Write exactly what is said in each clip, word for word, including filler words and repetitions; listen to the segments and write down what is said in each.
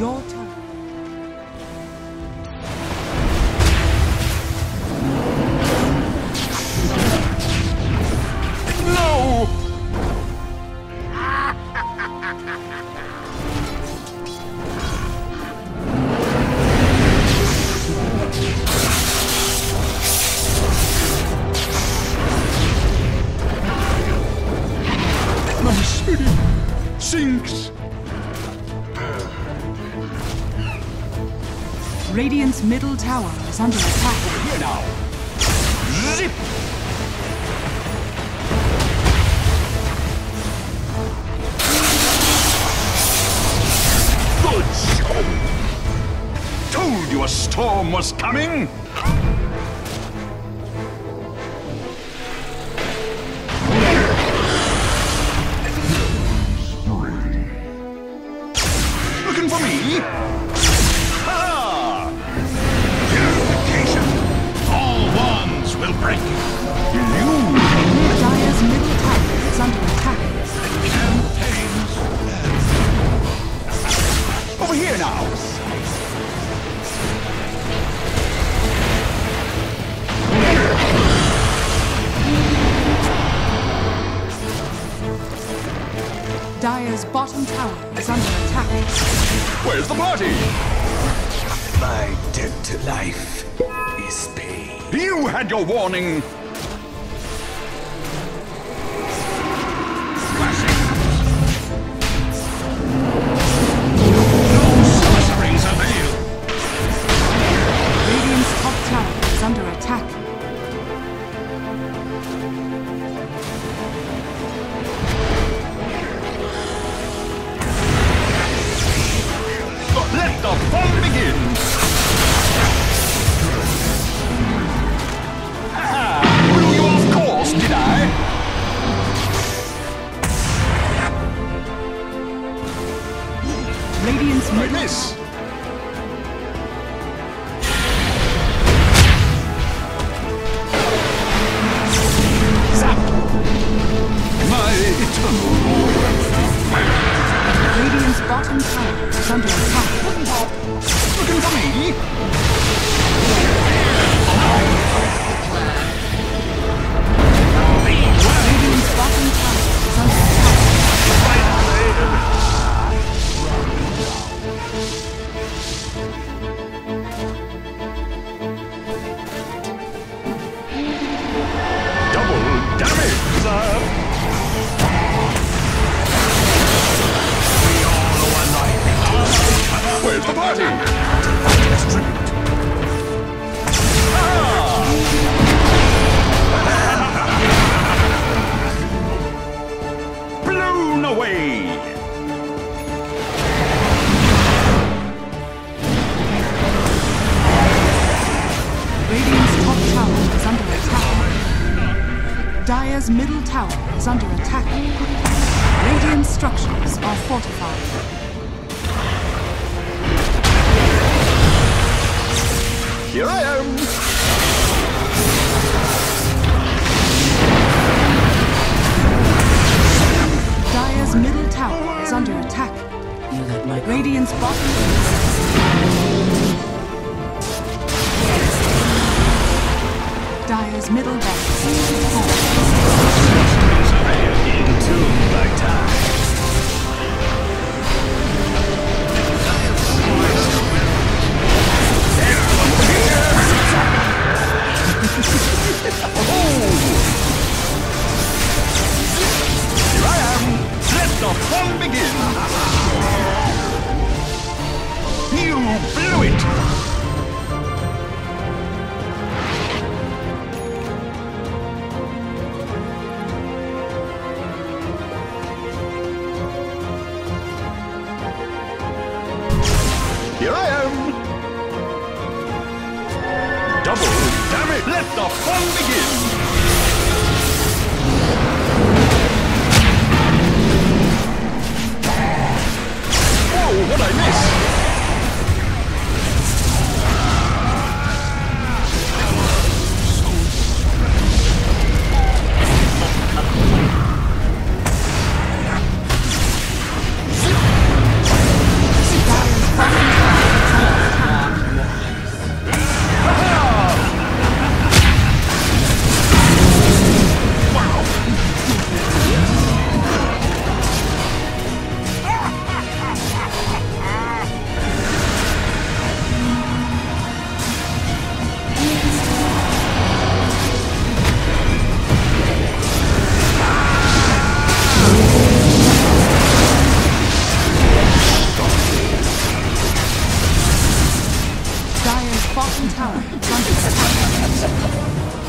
Your turn. No! My spirit sinks. Radiant's middle tower is under attack. Here now. Zip! Good show. Told you a storm was coming. Looking for me? Ha! Purification. All wands will break. Illusion. Dire's middle tower is under attack. Campaigns. Over here now. Dire's bottom tower is under attack. Where's the party? My debt to life is paid. You had your warning. Radiant's top tower is under attack. Let the fun begin! Ah, blew you off course, did I? Radiant's I middle miss. Zap! My eternal Radiant's bottom tower is under attack. looking for me? Radiant's bottom tower is under attack. Double damage, sir! Where's the party? Ah! Blown away! Radiant's top tower is under attack. Dire's middle tower is under attack. Radiant structures are fortified. Here I am! Dire's middle tower is under attack. You let my Radiant's bottom Dire's middle barracks is entombed by time. Here I am! Let the fun begin! You blew it! Here I am! Double damage! Let the fun begin! Whoa, what'd I miss? Dire's bottom bottom tower is under attack.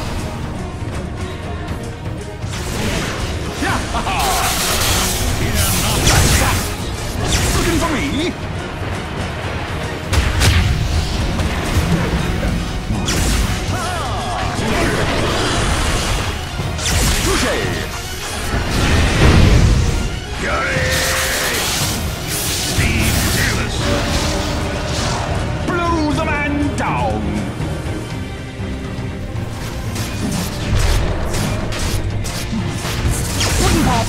Looking for me? Touché! Blow the man down! Wooden pop!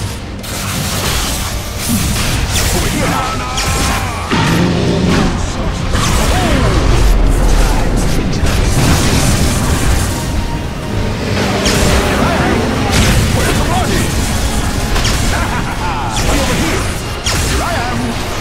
Over here now! Where's the party? I'm over here! Here I am!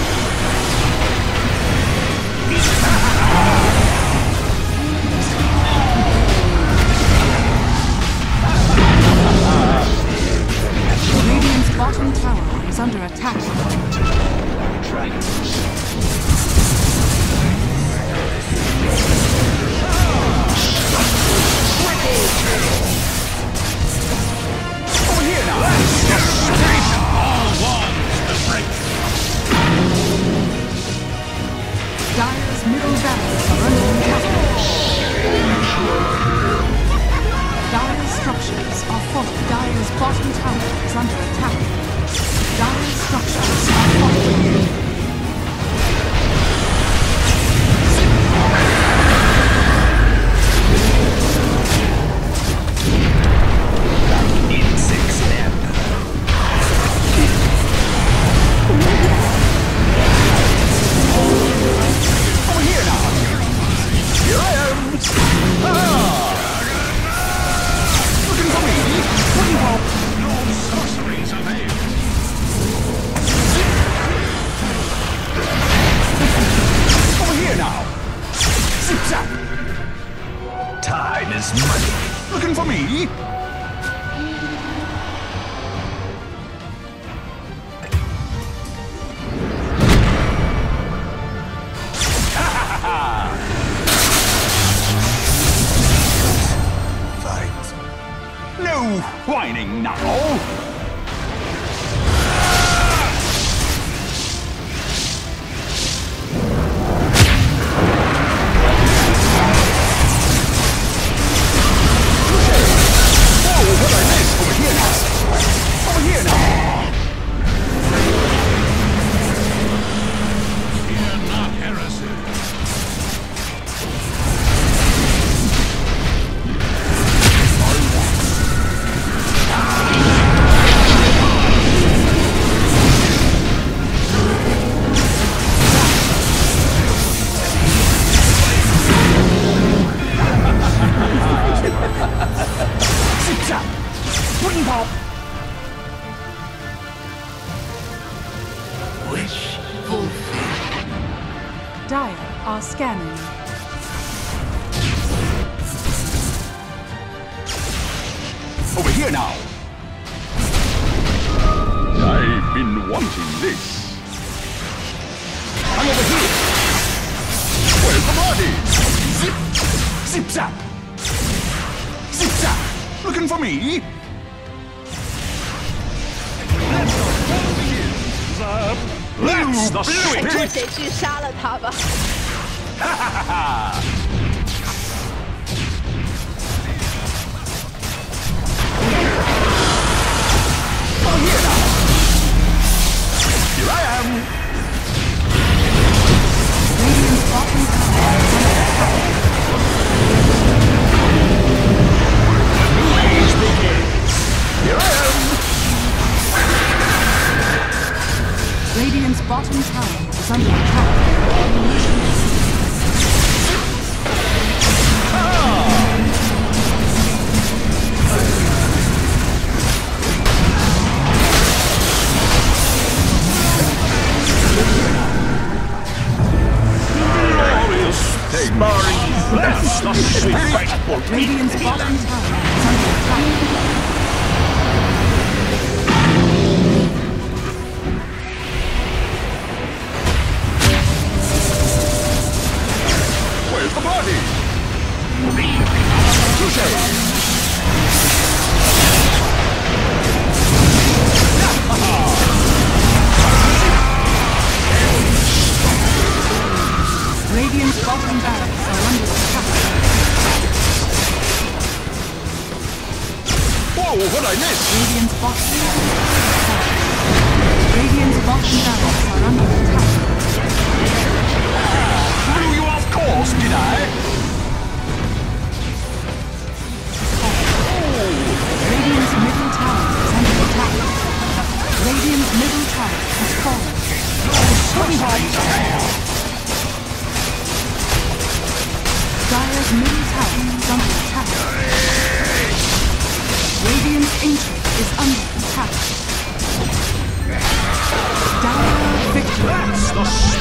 Radiant's bottom tower is under attack. Over here now! All wands to break! Dire's middle barracks are under attack. Dire's structures are fortified. Dire's bottom tower is under attack. Dire's structures are fortified. Over here now! Here I am! Ah! Looking for me? Wooden pop! No sorceries avail! Over here now! Zip zap! Time is money. Looking for me? Fight. No whining now! Whoa, what I missed? Over here now! Over here now! Fear not heresy. Zip-zap! Wooden pop! Wish fulfilled. Dire are scanning. Over here now! I've been wanting this. I'm over here! Where's the body? Zip! Zip-zap! Zip-zap! Looking for me? That's the 说 spirit! 谁去杀了他吧。 Ha ha ha! Over here now! Here I am! Radiant's bottom tower is under attack. Age begins! Here I am! Radiant's bottom tower is under attack. That's the spirit! Radiant's bottom tower is under attack. Where's the party? Radiant's bottom barracks are under attack. Whoa, what'd I miss? Radiant's bottom Radiant's bottom barracks are under attack. Threw you off course, did I? Radiant's middle tower is under attack. Radiant's middle tower has fallen. Dire's middle tower is under attack. Radiant's ancient is under attack. Dire victory. That's the